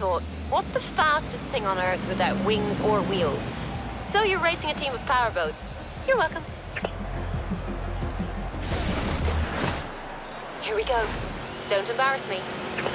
thought, what's the fastest thing on Earth without wings or wheels? So you're racing a team of powerboats. You're welcome. Here we go. Don't embarrass me.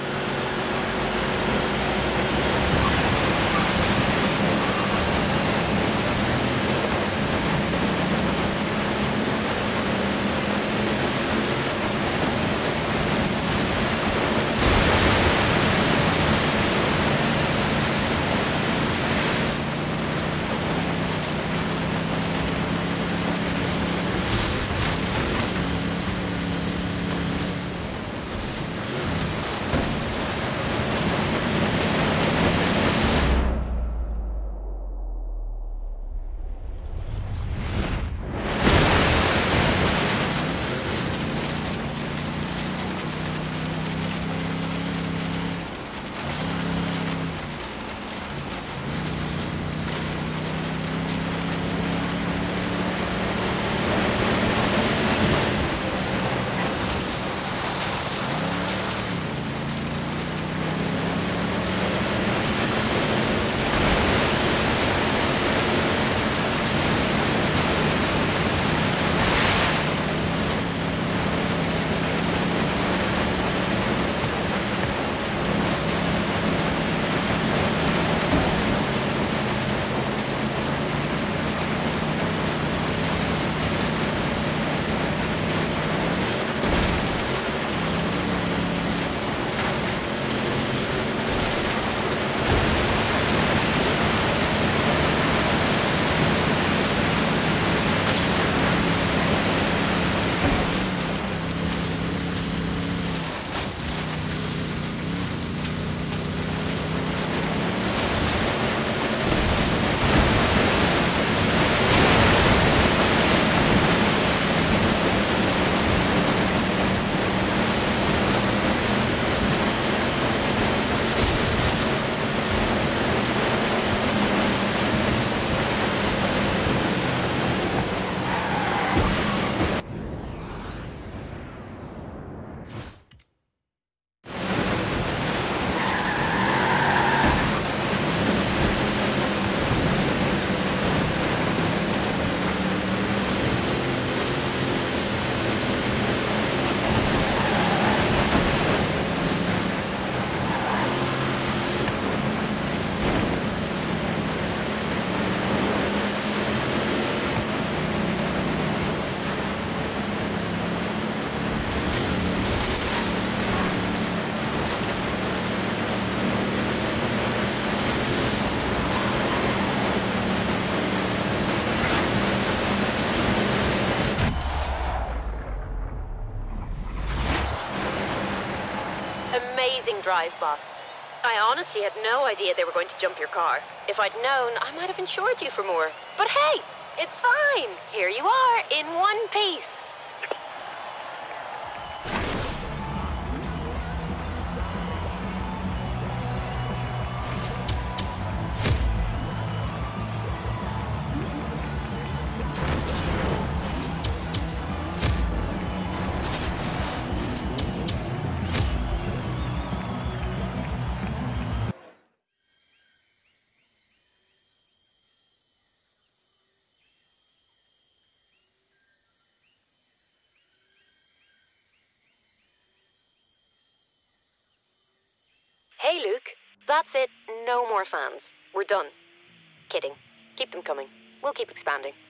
Amazing drive, boss. I honestly had no idea they were going to jump your car. If I'd known, I might have insured you for more. But hey, it's fine. Here you are, in one piece. Hey, Luke. That's it. No more fans. We're done. Kidding. Keep them coming. We'll keep expanding.